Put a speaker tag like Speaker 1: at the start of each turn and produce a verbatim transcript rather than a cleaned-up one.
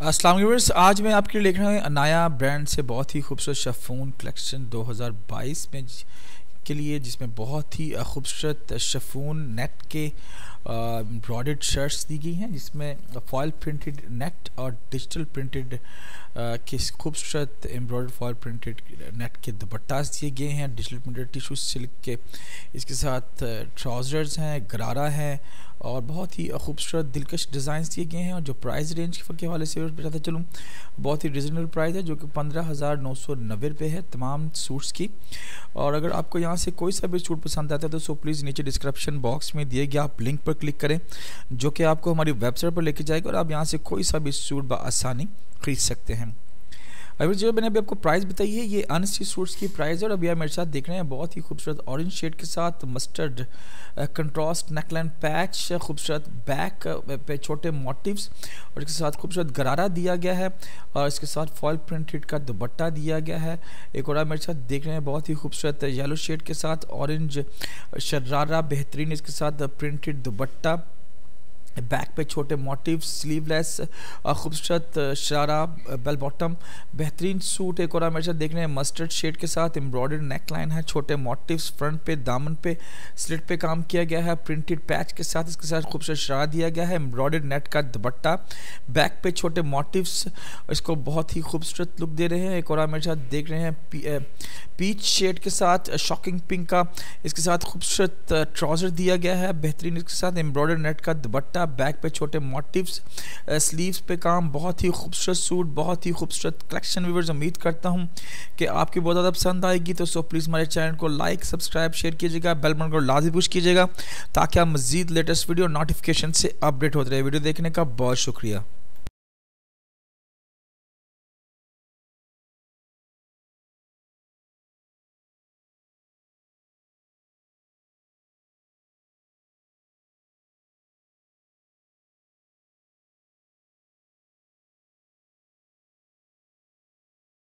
Speaker 1: अस्सलाम वालेकुम। आज मैं आपके लिए लेकर आया हूं अनाया ब्रांड से बहुत ही खूबसूरत शिफॉन कलेक्शन दो हज़ार बाईस में के लिए, जिसमें बहुत ही खूबसूरत शिफॉन नेट के एम्ब्रॉयडर्ड शर्ट्स दी गई हैं, जिसमें फॉयल प्रिंटेड नेट और डिजिटल प्रिंटेड के खूबसूरत एम्ब्रॉयडर्ड फॉयल प्रिंटेड नेट के दुपट्टास दिए गए हैं, डिजिटल प्रिंटेड टिश्यू सिल्क के। इसके साथ ट्राउज़र्स हैं, गरारा है और बहुत ही खूबसूरत दिलकश डिज़ाइंस दिए गए हैं। और जो प्राइस रेंज के हवाले से बताता चलूँ, बहुत ही रिजनेबल प्राइस है, जो कि पंद्रह हज़ार नौ सौ नब्बे रुपये है तमाम सूट्स की। और अगर आपको यहाँ से कोई सा भी सूट पसंद आता है तो सो प्लीज़ नीचे डिस्क्रिप्शन बॉक्स में दिए गए आप लिंक पर क्लिक करें, जो कि आपको हमारी वेबसाइट पर लेके जाएगा और आप यहाँ से कोई सा भी सूट बआसानी खरीद सकते हैं। अभी जो मैंने अभी आपको प्राइस बताई है, ये अनस्टिच सूट्स की प्राइस है। और अभी आप मेरे साथ देख रहे हैं बहुत ही खूबसूरत ऑरेंज शेड के साथ मस्टर्ड कंट्रास्ट नेकलाइन पैच, खूबसूरत बैक पे छोटे मोटिव्स और इसके साथ खूबसूरत गरारा दिया गया है और इसके साथ फॉयल प्रिंटेड का दुपट्टा दिया गया है। एक और आप मेरे साथ देख रहे हैं बहुत ही खूबसूरत येलो शेड के साथ ऑरेंज शरारा, बेहतरीन इसके साथ प्रिंटेड दुपट्टा, बैक पे छोटे मोटिव्स, स्लीवलेस खूबसूरत शरारा, बेल बॉटम, बेहतरीन सूट। एक और आप मेरे साथ देख रहे हैं मस्टर्ड शेड के साथ एम्ब्रॉयडर्ड नेकलाइन है, छोटे मोटिव्स फ्रंट पे, दामन पे स्लिट पे काम किया गया है, प्रिंटेड पैच के साथ इसके साथ खूबसूरत शरारा दिया गया है, एम्ब्रॉयडर्ड नेट का दुपट्टा, बैक पे छोटे मोटिव्स इसको बहुत ही खूबसूरत लुक दे रहे हैं। एक और आप मेरे साथ देख रहे हैं पी, पीच शेड के साथ शॉकिंग पिंक का इसके साथ खूबसूरत ट्राउज़र दिया गया है, बेहतरीन इसके साथ एम्ब्रॉयडर्ड नेट का दुपट्टा, बैक पे छोटे मोटिव्स, स्लीव्स पे काम, बहुत ही खूबसूरत सूट, बहुत ही खूबसूरत कलेक्शन। व्यूअर्स, उम्मीद करता हूँ कि आपकी बहुत ज़्यादा पसंद आएगी। तो सो प्लीज़ हमारे चैनल को लाइक, सब्सक्राइब, शेयर कीजिएगा, बेल बटन को लाजमी पुश कीजिएगा ताकि आप मज़ीद लेटेस्ट वीडियो नोटिफिकेशन से अपडेट होते रहे। वीडियो देखने का बहुत शुक्रिया।